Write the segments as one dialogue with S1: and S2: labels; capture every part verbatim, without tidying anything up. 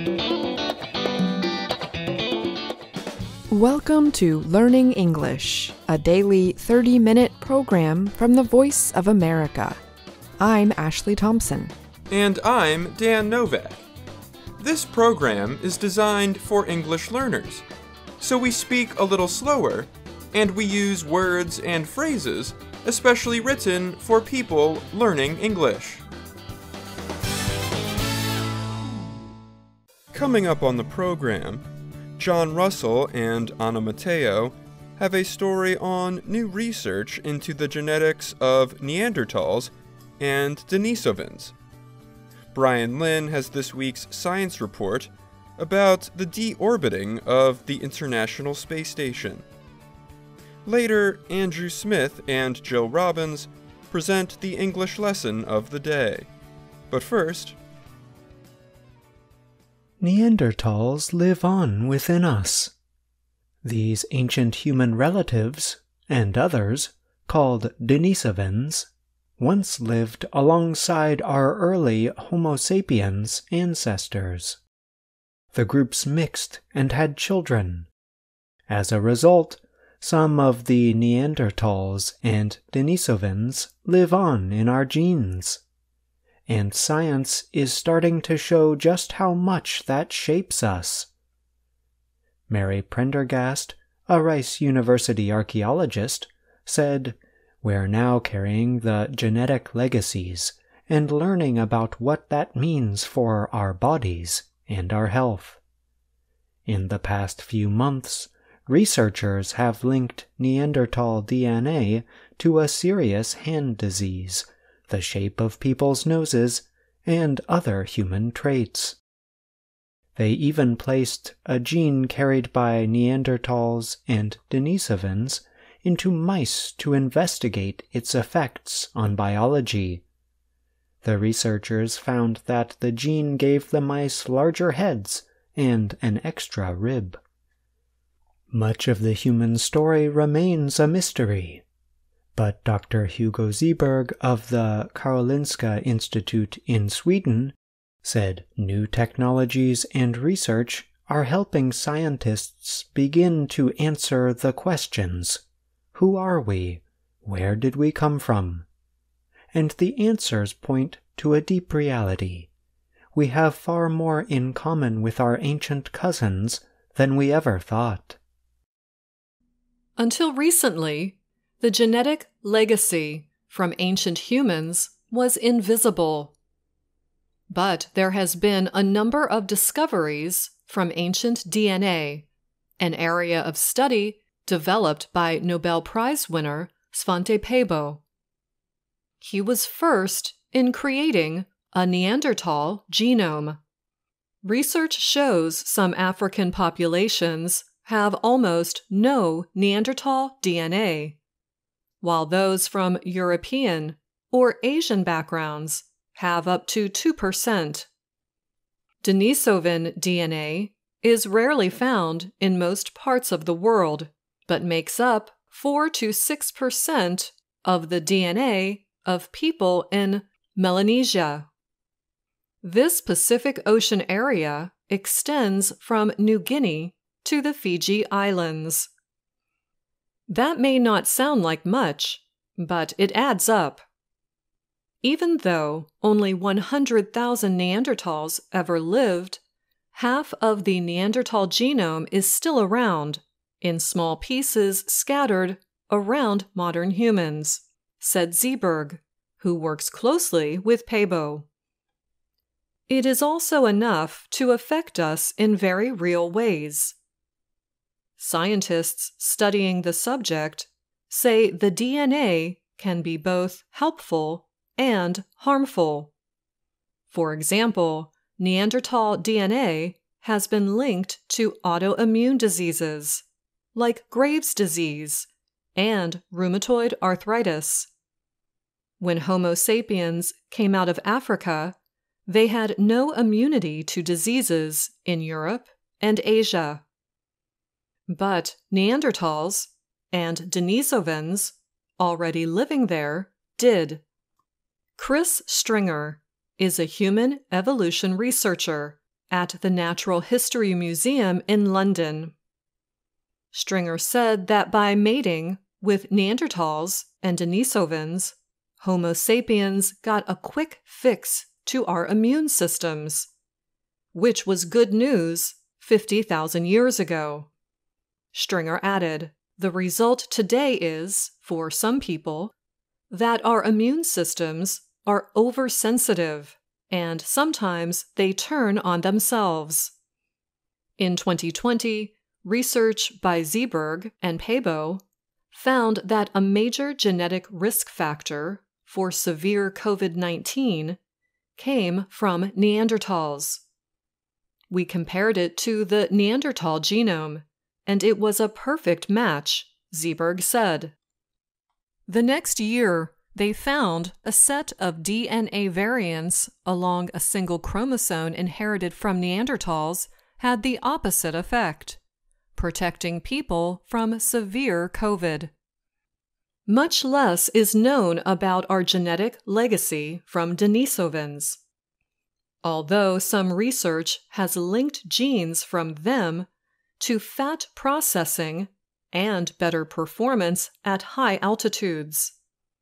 S1: Welcome to Learning English, a daily thirty-minute program from the Voice of America. I'm Ashley Thompson.
S2: And I'm Dan Novak. This program is designed for English learners, so we speak a little slower, and we use words and phrases especially written for people learning English. Coming up on the program, John Russell and Anna Matteo have a story on new research into the genetics of Neanderthals and Denisovans. Brian Lynn has this week's science report about the deorbiting of the International Space Station. Later, Andrew Smith and Jill Robbins present the English lesson of the day. But first,
S3: Neanderthals live on within us. These ancient human relatives, and others, called Denisovans, once lived alongside our early Homo sapiens ancestors. The groups mixed and had children. As a result, some of the Neanderthals and Denisovans live on in our genes. And science is starting to show just how much that shapes us. Mary Prendergast, a Rice University archaeologist, said, "We're now carrying the genetic legacies and learning about what that means for our bodies and our health." In the past few months, researchers have linked Neanderthal D N A to a serious hand disease, the shape of people's noses, and other human traits. They even placed a gene carried by Neanderthals and Denisovans into mice to investigate its effects on biology. The researchers found that the gene gave the mice larger heads and an extra rib. Much of the human story remains a mystery. But Doctor Hugo Zeeberg of the Karolinska Institute in Sweden said new technologies and research are helping scientists begin to answer the questions: who are we? Where did we come from? And the answers point to a deep reality. We have far more in common with our ancient cousins than we ever thought.
S4: Until recently, the genetic legacy from ancient humans was invisible. But there has been a number of discoveries from ancient D N A, an area of study developed by Nobel Prize winner Svante Pääbo. He was first in creating a Neanderthal genome. Research shows some African populations have almost no Neanderthal D N A, while those from European or Asian backgrounds have up to two percent. Denisovan D N A is rarely found in most parts of the world, but makes up four to six percent of the D N A of people in Melanesia. This Pacific Ocean area extends from New Guinea to the Fiji Islands. That may not sound like much, but it adds up. Even though only one hundred thousand Neanderthals ever lived, half of the Neanderthal genome is still around, in small pieces scattered around modern humans, said Zeeberg, who works closely with Pääbo. It is also enough to affect us in very real ways. Scientists studying the subject say the D N A can be both helpful and harmful. For example, Neanderthal D N A has been linked to autoimmune diseases, like Graves' disease and rheumatoid arthritis. When Homo sapiens came out of Africa, they had no immunity to diseases in Europe and Asia. But Neanderthals and Denisovans, already living there, did. Chris Stringer is a human evolution researcher at the Natural History Museum in London. Stringer said that by mating with Neanderthals and Denisovans, Homo sapiens got a quick fix to our immune systems, which was good news fifty thousand years ago. Stringer added, the result today is, for some people, that our immune systems are oversensitive, and sometimes they turn on themselves. In twenty twenty, research by Zeeberg and Pabo found that a major genetic risk factor for severe COVID nineteen came from Neanderthals. We compared it to the Neanderthal genome, and it was a perfect match, Zeeberg said. The next year, they found a set of D N A variants along a single chromosome inherited from Neanderthals had the opposite effect, protecting people from severe COVID. Much less is known about our genetic legacy from Denisovans. Although some research has linked genes from them to fat processing and better performance at high altitudes.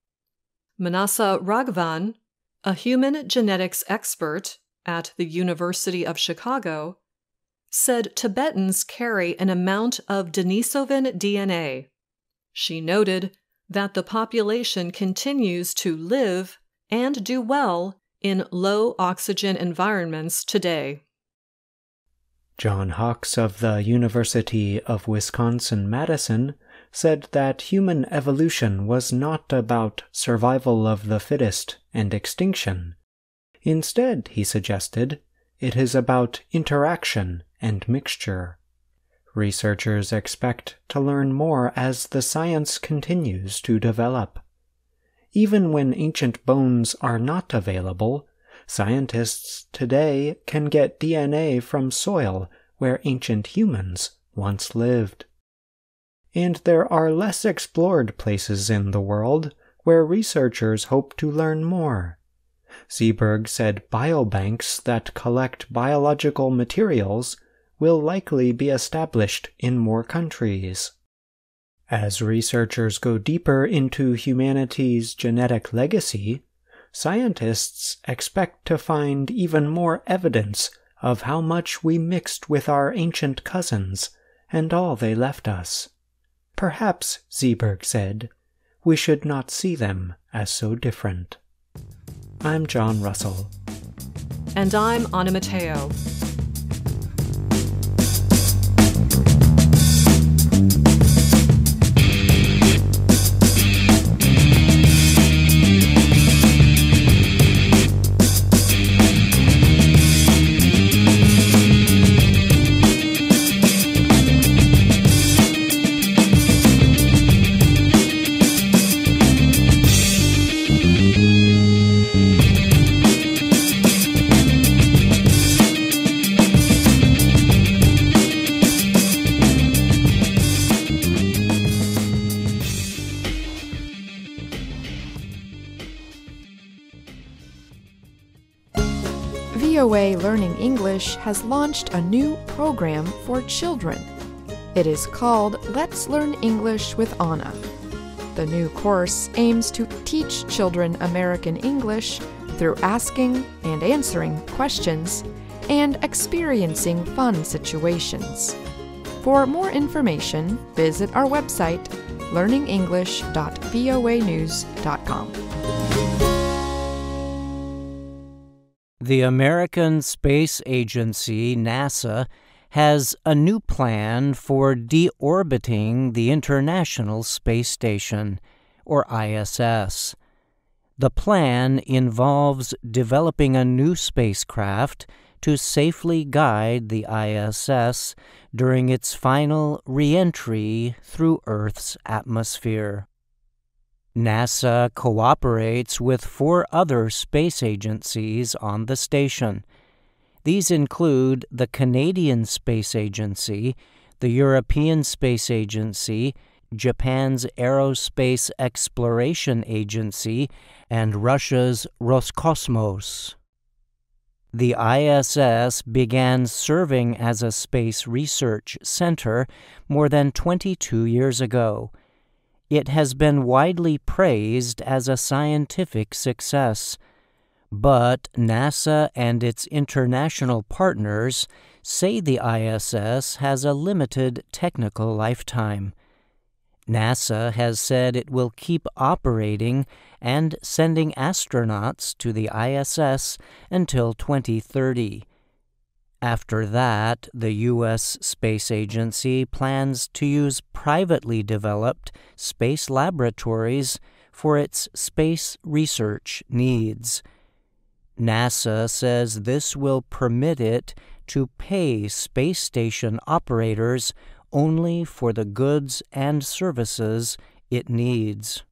S4: Manasa Raghavan, a human genetics expert at the University of Chicago, said Tibetans carry an amount of Denisovan D N A. She noted that the population continues to live and do well in low-oxygen environments today.
S3: John Hawks of the University of Wisconsin-Madison said that human evolution was not about survival of the fittest and extinction. Instead, he suggested, it is about interaction and mixture. Researchers expect to learn more as the science continues to develop. Even when ancient bones are not available, scientists today can get D N A from soil where ancient humans once lived. And there are less explored places in the world where researchers hope to learn more. Zeeberg said biobanks that collect biological materials will likely be established in more countries. As researchers go deeper into humanity's genetic legacy, scientists expect to find even more evidence of how much we mixed with our ancient cousins and all they left us. Perhaps, Zeeberg said, we should not see them as so different. I'm John Russell.
S4: And I'm Anna Matteo.
S1: V O A Learning English has launched a new program for children. It is called Let's Learn English with Anna. The new course aims to teach children American English through asking and answering questions and experiencing fun situations. For more information, visit our website, learning english dot v o a news dot com.
S5: The American Space Agency, NASA, has a new plan for deorbiting the International Space Station, or I S S. The plan involves developing a new spacecraft to safely guide the I S S during its final re-entry through Earth's atmosphere. NASA cooperates with four other space agencies on the station. These include the Canadian Space Agency, the European Space Agency, Japan's Aerospace Exploration Agency, and Russia's Roscosmos. The I S S began serving as a space research center more than twenty-two years ago. It has been widely praised as a scientific success, but NASA and its international partners say the I S S has a limited technical lifetime. NASA has said it will keep operating and sending astronauts to the I S S until twenty thirty. After that, the U S Space Agency plans to use privately developed space laboratories for its space research needs. NASA says this will permit it to pay space station operators only for the goods and services it needs.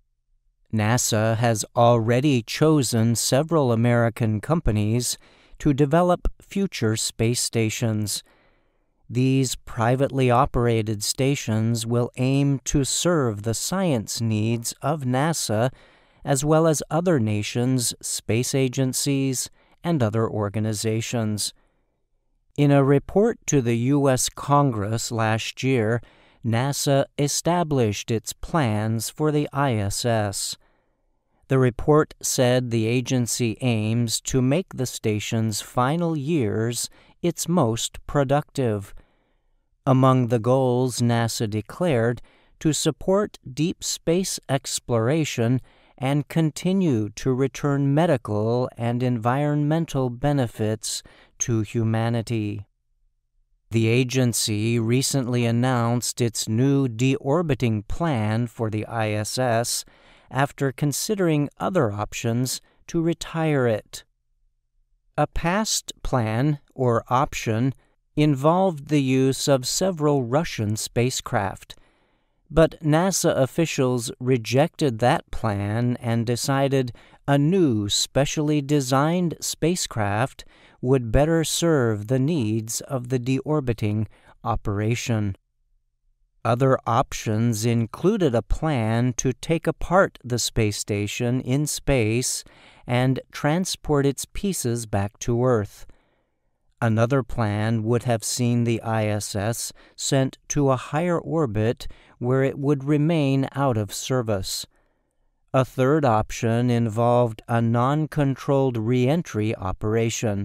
S5: NASA has already chosen several American companies to develop future space stations. These privately operated stations will aim to serve the science needs of NASA as well as other nations' space agencies and other organizations. In a report to the U S Congress last year, NASA established its plans for the I S S. The report said the agency aims to make the station's final years its most productive. Among the goals NASA declared to support deep space exploration and continue to return medical and environmental benefits to humanity. The agency recently announced its new deorbiting plan for the I S S after considering other options to retire it. A past plan, or option, involved the use of several Russian spacecraft, but NASA officials rejected that plan and decided a new specially designed spacecraft would better serve the needs of the deorbiting operation. Other options included a plan to take apart the space station in space and transport its pieces back to Earth. Another plan would have seen the I S S sent to a higher orbit where it would remain out of service. A third option involved a non-controlled re-entry operation.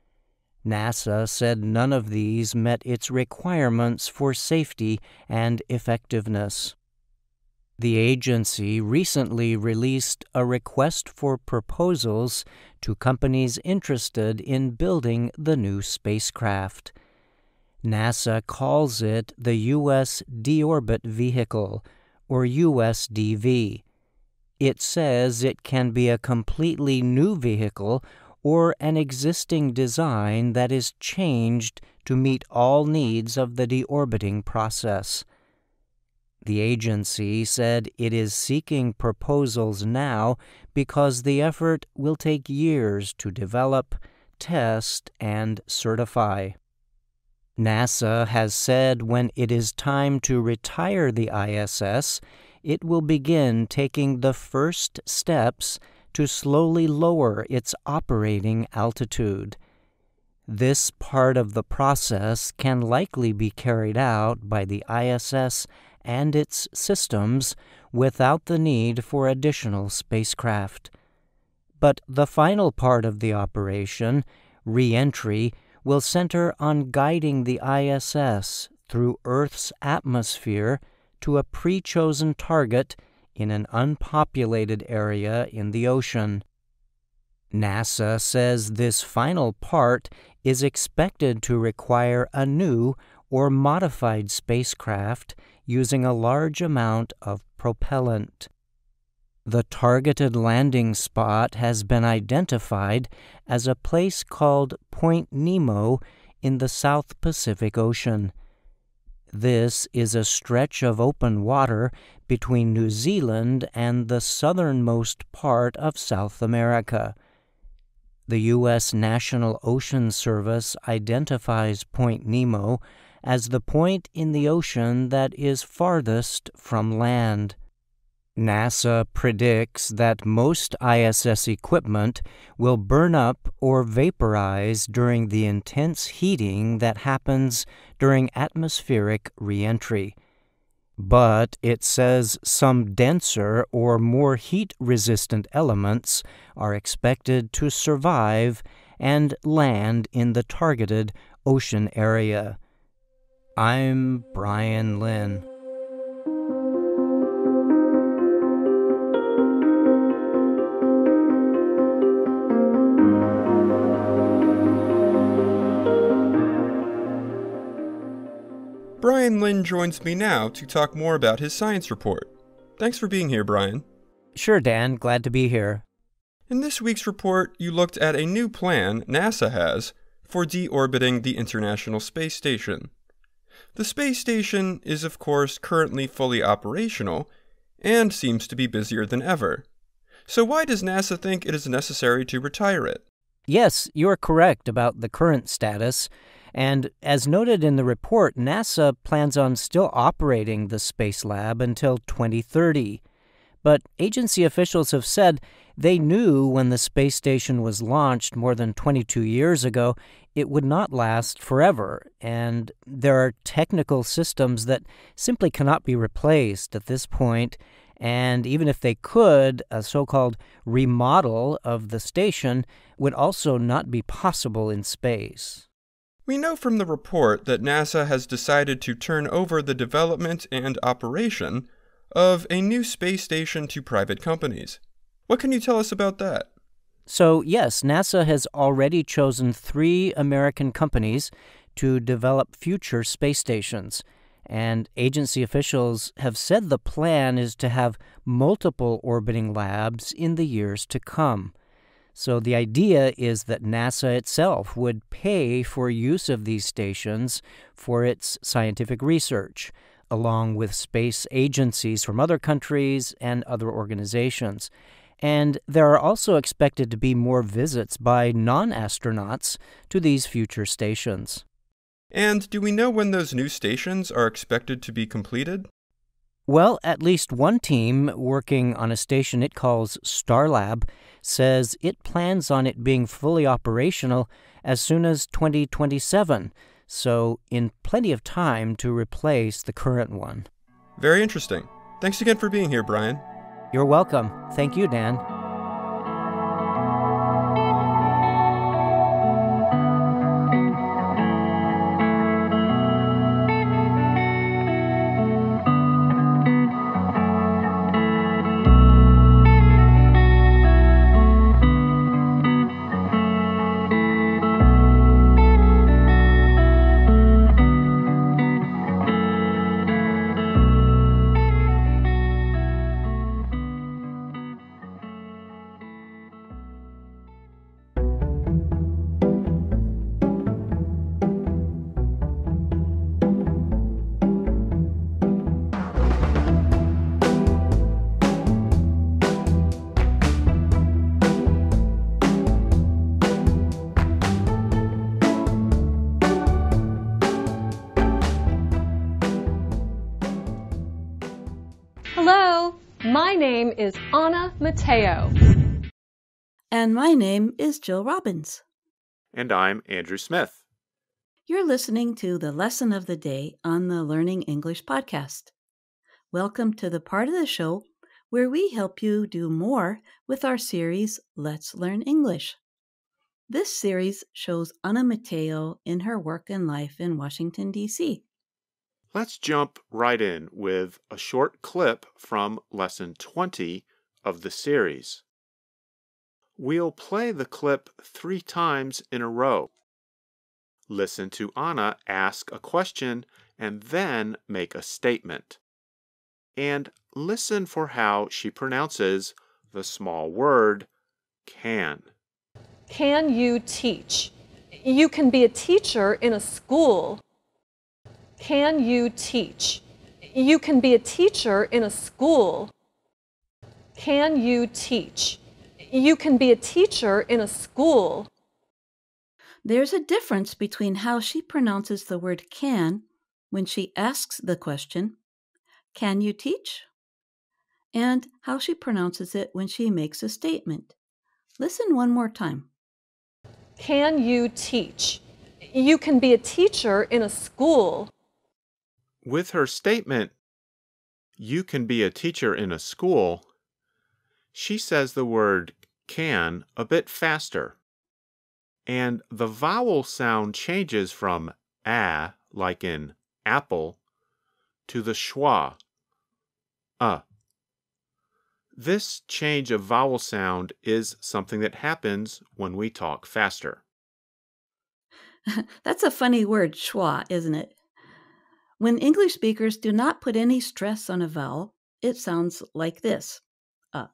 S5: NASA said none of these met its requirements for safety and effectiveness. The agency recently released a request for proposals to companies interested in building the new spacecraft. NASA calls it the U S Deorbit Vehicle, or U S D V. It says it can be a completely new vehicle or an existing design that is changed to meet all needs of the deorbiting process. The agency said it is seeking proposals now because the effort will take years to develop, test, and certify. NASA has said when it is time to retire the I S S, it will begin taking the first steps to slowly lower its operating altitude. This part of the process can likely be carried out by the I S S and its systems without the need for additional spacecraft. But the final part of the operation, re-entry, will center on guiding the I S S through Earth's atmosphere to a pre-chosen target in an unpopulated area in the ocean. NASA says this final part is expected to require a new or modified spacecraft using a large amount of propellant. The targeted landing spot has been identified as a place called Point Nemo in the South Pacific Ocean. This is a stretch of open water between New Zealand and the southernmost part of South America. The U S National Ocean Service identifies Point Nemo as the point in the ocean that is farthest from land. NASA predicts that most I S S equipment will burn up or vaporize during the intense heating that happens during atmospheric reentry. But it says some denser or more heat-resistant elements are expected to survive and land in the targeted ocean area. I'm Brian Lynn.
S2: Brian Lynn joins me now to talk more about his science report. Thanks for being here, Brian.
S5: Sure, Dan. Glad to be here.
S2: In this week's report, you looked at a new plan NASA has for deorbiting the International Space Station. The space station is, of course, currently fully operational and seems to be busier than ever. So why does NASA think it is necessary to retire it?
S5: Yes, you're correct about the current status. And as noted in the report, NASA plans on still operating the Space Lab until twenty thirty. But agency officials have said they knew when the space station was launched more than twenty-two years ago, it would not last forever. And there are technical systems that simply cannot be replaced at this point. And even if they could, a so-called remodel of the station would also not be possible in space.
S2: We know from the report that NASA has decided to turn over the development and operation of a new space station to private companies. What can you tell us about that?
S5: So, yes, NASA has already chosen three American companies to develop future space stations. And agency officials have said the plan is to have multiple orbiting labs in the years to come. So the idea is that NASA itself would pay for use of these stations for its scientific research, along with space agencies from other countries and other organizations. And there are also expected to be more visits by non-astronauts to these future stations.
S2: And do we know when those new stations are expected to be completed?
S5: Well, at least one team working on a station it calls Starlab says it plans on it being fully operational as soon as twenty twenty-seven, so in plenty of time to replace the current one.
S2: Very interesting. Thanks again for being here, Brian.
S5: You're welcome. Thank you, Dan.
S4: Hello, my name is Anna Matteo.
S6: And my name is Jill Robbins.
S7: And I'm Andrew Smith.
S6: You're listening to the Lesson of the Day on the Learning English podcast. Welcome to the part of the show where we help you do more with our series, Let's Learn English. This series shows Anna Matteo in her work and life in Washington, D C
S7: Let's jump right in with a short clip from Lesson twenty of the series. We'll play the clip three times in a row. Listen to Anna ask a question and then make a statement. And listen for how she pronounces the small word can.
S4: Can you teach? You can be a teacher in a school. Can you teach? You can be a teacher in a school. Can you teach? You can be a teacher in a school.
S6: There's a difference between how she pronounces the word can when she asks the question, can you teach? and how she pronounces it when she makes a statement. Listen one more time.
S4: Can you teach? You can be a teacher in a school.
S7: With her statement, you can be a teacher in a school, she says the word can a bit faster. And the vowel sound changes from a, like in apple, to the schwa, uh. This change of vowel sound is something that happens when we talk faster.
S6: That's a funny word, schwa, isn't it? When English speakers do not put any stress on a vowel, it sounds like this, uh.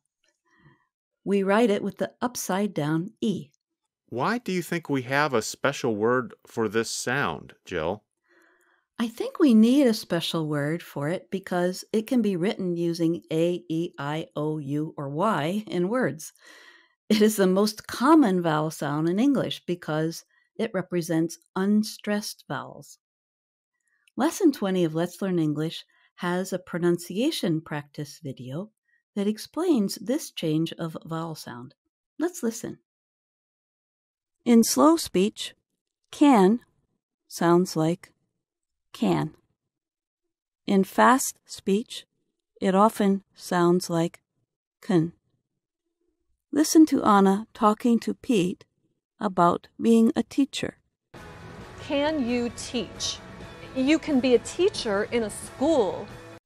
S6: We write it with the upside down E.
S7: Why do you think we have a special word for this sound, Jill?
S6: I think we need a special word for it because it can be written using A, E, I, O, U, or Y in words. It is the most common vowel sound in English because it represents unstressed vowels. Lesson twenty of Let's Learn English has a pronunciation practice video that explains this change of vowel sound. Let's listen. In slow speech, can sounds like can. In fast speech, it often sounds like can. Listen to Anna talking to Pete about being a teacher.
S4: Can you teach? You can be a teacher in a school.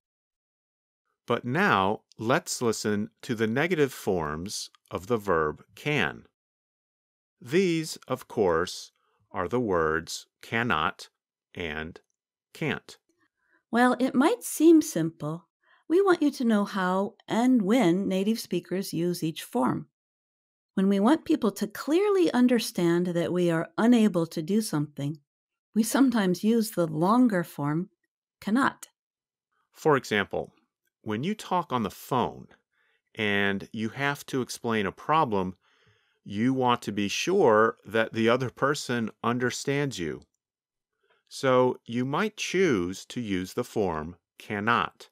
S7: But now, let's listen to the negative forms of the verb can. These, of course, are the words cannot and can't.
S6: While it might seem simple, we want you to know how and when native speakers use each form. When we want people to clearly understand that we are unable to do something, we sometimes use the longer form cannot.
S7: For example, when you talk on the phone and you have to explain a problem, you want to be sure that the other person understands you. So you might choose to use the form cannot.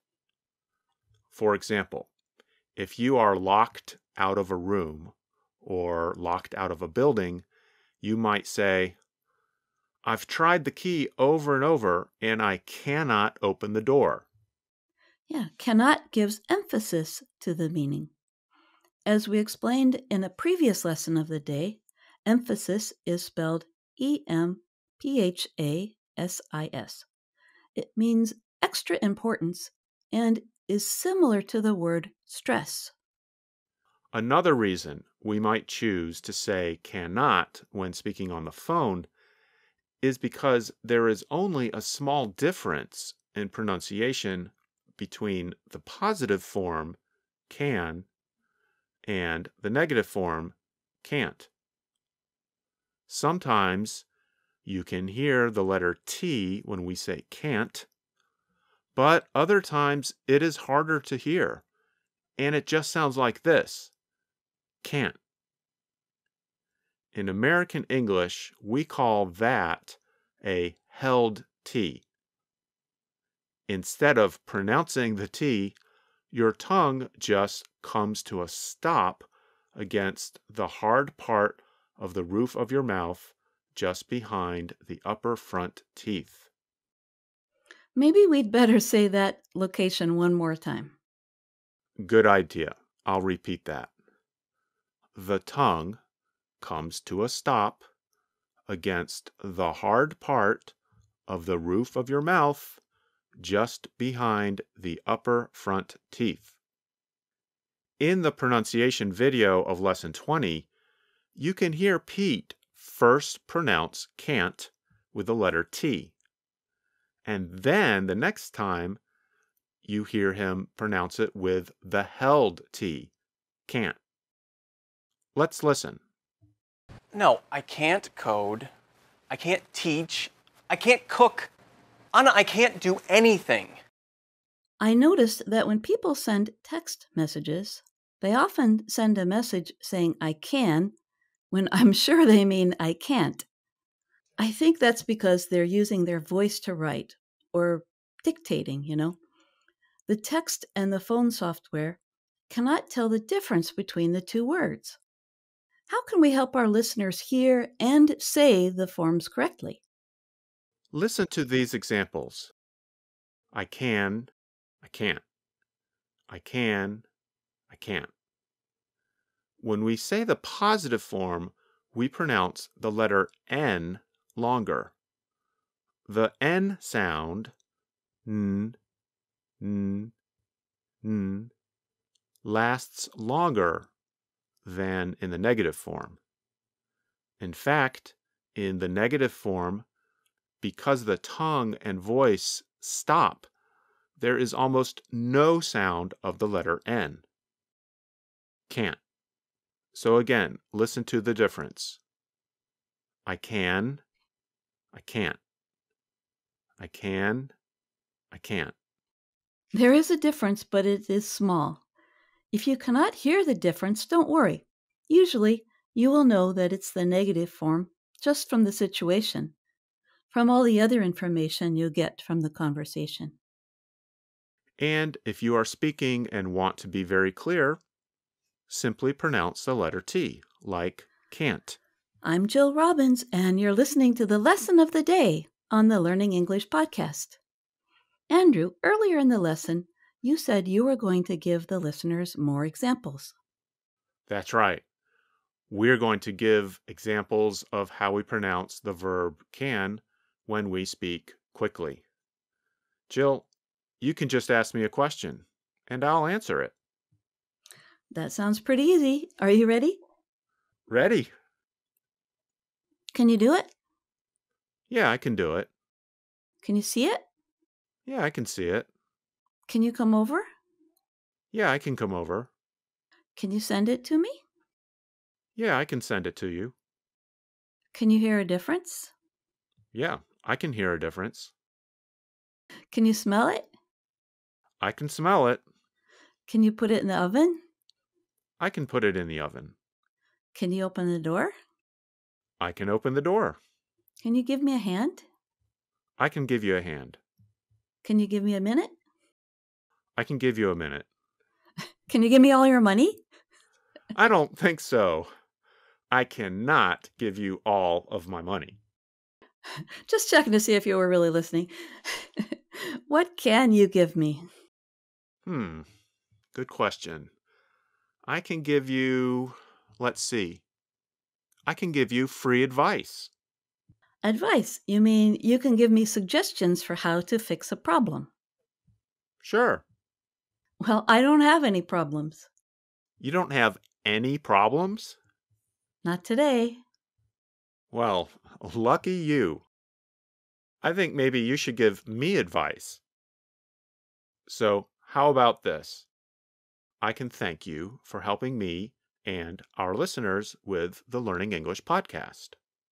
S7: For example, if you are locked out of a room or locked out of a building, you might say, I've tried the key over and over and I cannot open the door.
S6: Yeah, cannot gives emphasis to the meaning. As we explained in a previous lesson of the day, emphasis is spelled E M P H A S I S. It means extra importance and is similar to the word stress.
S7: Another reason we might choose to say cannot when speaking on the phone is because there is only a small difference in pronunciation between the positive form can and the negative form can't. Sometimes you can hear the letter T when we say can't, but other times it is harder to hear, and it just sounds like this, can't. In American English, we call that a held T. Instead of pronouncing the T, your tongue just comes to a stop against the hard part of the roof of your mouth just behind the upper front teeth.
S6: Maybe we'd better say that location one more time.
S7: Good idea. I'll repeat that. The tongue comes to a stop against the hard part of the roof of your mouth just behind the upper front teeth. In the pronunciation video of Lesson twenty, you can hear Pete first pronounce can't with the letter T. And then the next time, you hear him pronounce it with the held T, can't. Let's listen.
S8: No, I can't code. I can't teach. I can't cook. Anna, I can't do anything.
S6: I noticed that when people send text messages, they often send a message saying I can when I'm sure they mean I can't. I think that's because they're using their voice to write or dictating, you know. The text and the phone software cannot tell the difference between the two words. How can we help our listeners hear and say the forms correctly?
S7: Listen to these examples. I can, I can't. I can, I can't. When we say the positive form, we pronounce the letter N longer. The N sound, n, n, n, lasts longer than in the negative form. In fact, in the negative form, because the tongue and voice stop, there is almost no sound of the letter N. Can't. So again, listen to the difference. I can, I can't. I can, I can't.
S6: There is a difference, but it is small. If you cannot hear the difference, don't worry. Usually, you will know that it's the negative form just from the situation, from all the other information you get from the conversation.
S7: And if you are speaking and want to be very clear, simply pronounce the letter T, like can't.
S6: I'm Jill Robbins, and you're listening to the Lesson of the Day on the Learning English podcast. Andrew, earlier in the lesson, you said you were going to give the listeners more examples.
S7: That's right. We're going to give examples of how we pronounce the verb can when we speak quickly. Jill, you can just ask me a question, and I'll answer it.
S6: That sounds pretty easy. Are you ready?
S7: Ready?
S6: Can you do it?
S7: Yeah, I can do it.
S6: Can you see it?
S7: Yeah, I can see it.
S6: Can you come over?
S7: Yeah, I can come over.
S6: Can you send it to me?
S7: Yeah, I can send it to you.
S6: Can you hear a difference?
S7: Yeah, I can hear a difference.
S6: Can you smell it?
S7: I can smell it.
S6: Can you put it in the oven?
S7: I can put it in the oven.
S6: Can you open the door?
S7: I can open the door.
S6: Can you give me a hand?
S7: I can give you a hand.
S6: Can you give me a minute?
S7: I can give you a minute.
S6: Can you give me all your money?
S7: I don't think so. I cannot give you all of my money.
S6: Just checking to see if you were really listening. What can you give me?
S7: Hmm, good question. I can give you, let's see, I can give you free advice.
S6: Advice? You mean you can give me suggestions for how to fix a problem?
S7: Sure.
S6: Well, I don't have any problems.
S7: You don't have any problems?
S6: Not today.
S7: Well, lucky you. I think maybe you should give me advice. So, how about this? I can thank you for helping me and our listeners with the Learning English podcast.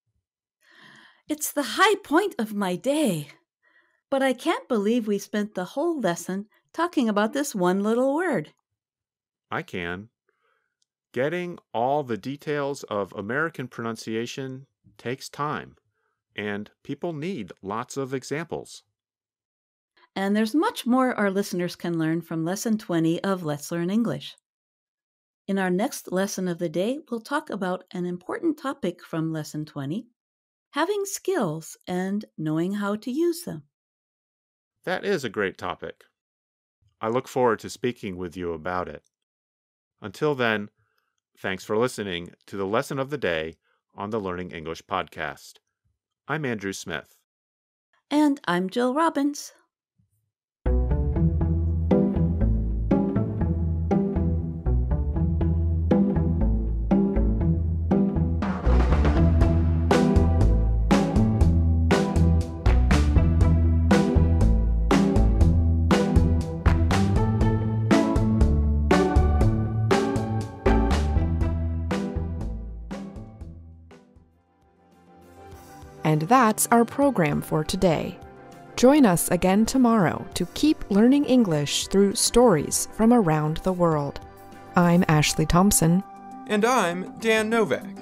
S6: It's the high point of my day. But I can't believe we spent the whole lesson talking about this one little word.
S7: I can. Getting all the details of American pronunciation takes time, and people need lots of examples.
S6: And there's much more our listeners can learn from Lesson twenty of Let's Learn English. In our next lesson of the day, we'll talk about an important topic from Lesson twenty, having skills and knowing how to use them.
S7: That is a great topic. I look forward to speaking with you about it. Until then, thanks for listening to the Lesson of the Day on the Learning English podcast. I'm Andrew Smith.
S6: And I'm Jill Robbins.
S1: And that's our program for today. Join us again tomorrow to keep learning English through stories from around the world. I'm Ashley Thompson.
S2: And I'm Dan Novak.